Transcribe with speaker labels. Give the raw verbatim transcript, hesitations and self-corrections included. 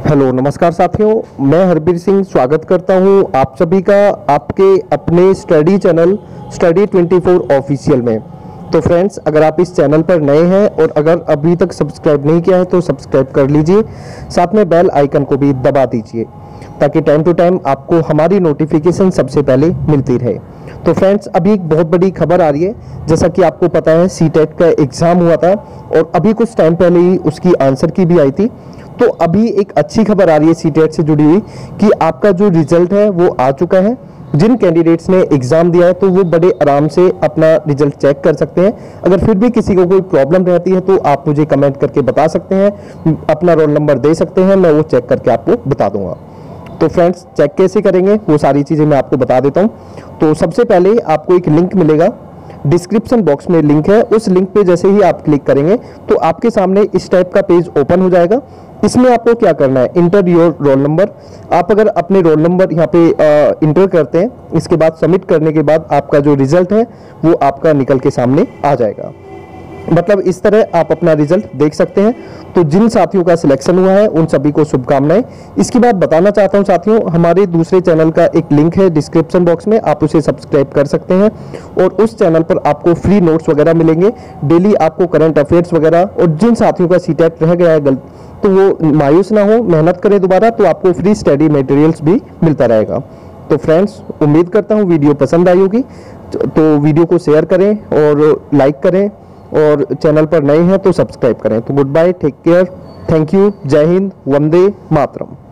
Speaker 1: Hello नमस्कार साथियों, मैं हरबीर सिंह स्वागत करता हूं आप सभी का आपके अपने study channel study twenty four official में। तो फ्रेंड्स, अगर आप इस चैनल पर नए हैं और अगर अभी तक सब्सक्राइब नहीं किया है तो सब्सक्राइब कर लीजिए, साथ में बेल आइकन को भी दबा दीजिए ताकि टाइम टू टाइम आपको हमारी नोटिफिकेशन सबसे पहले मिलती रहे। तो फ्रेंड्स, अभी एक बहुत बड़ी खबर आ रही है। जैसा कि आपको पता है, सी टेट का एग्ज़ाम हुआ था और अभी कुछ टाइम पहले ही उसकी आंसर की भी आई थी। तो अभी एक अच्छी खबर आ रही है सी टेट से जुड़ी हुई कि आपका जो रिजल्ट है वो आ चुका है। जिन कैंडिडेट्स ने एग्ज़ाम दिया है तो वो बड़े आराम से अपना रिजल्ट चेक कर सकते हैं। अगर फिर भी किसी को कोई प्रॉब्लम रहती है तो आप मुझे कमेंट करके बता सकते हैं, अपना रोल नंबर दे सकते हैं, मैं वो चेक करके आपको बता दूंगा। तो फ्रेंड्स, चेक कैसे करेंगे वो सारी चीज़ें मैं आपको बता देता हूँ। तो सबसे पहले आपको एक लिंक मिलेगा, डिस्क्रिप्शन बॉक्स में लिंक है। उस लिंक पे जैसे ही आप क्लिक करेंगे तो आपके सामने इस टाइप का पेज ओपन हो जाएगा। इसमें आपको क्या करना है, इंटर योर रोल नंबर। आप अगर अपने रोल नंबर यहाँ पे इंटर करते हैं, इसके बाद सबमिट करने के बाद आपका जो रिजल्ट है वो आपका निकल के सामने आ जाएगा। मतलब इस तरह आप अपना रिजल्ट देख सकते हैं। तो जिन साथियों का सिलेक्शन हुआ है उन सभी को शुभकामनाएं। इसकी बात बताना चाहता हूं साथियों, हमारे दूसरे चैनल का एक लिंक है डिस्क्रिप्शन बॉक्स में, आप उसे सब्सक्राइब कर सकते हैं और उस चैनल पर आपको फ्री नोट्स वगैरह मिलेंगे। डेली आपको करंट अफेयर्स वगैरह, और जिन साथियों का सी टेट रह गया है गलत तो वो मायूस ना हो, मेहनत करें दोबारा, तो आपको फ्री स्टडी मटेरियल्स भी मिलता रहेगा। तो फ्रेंड्स, उम्मीद करता हूँ वीडियो पसंद आई होगी। तो वीडियो को शेयर करें और लाइक करें, और चैनल पर नए हैं तो सब्सक्राइब करें। तो good bye, take care, thank you, जय हिंद, वंदे मातरम।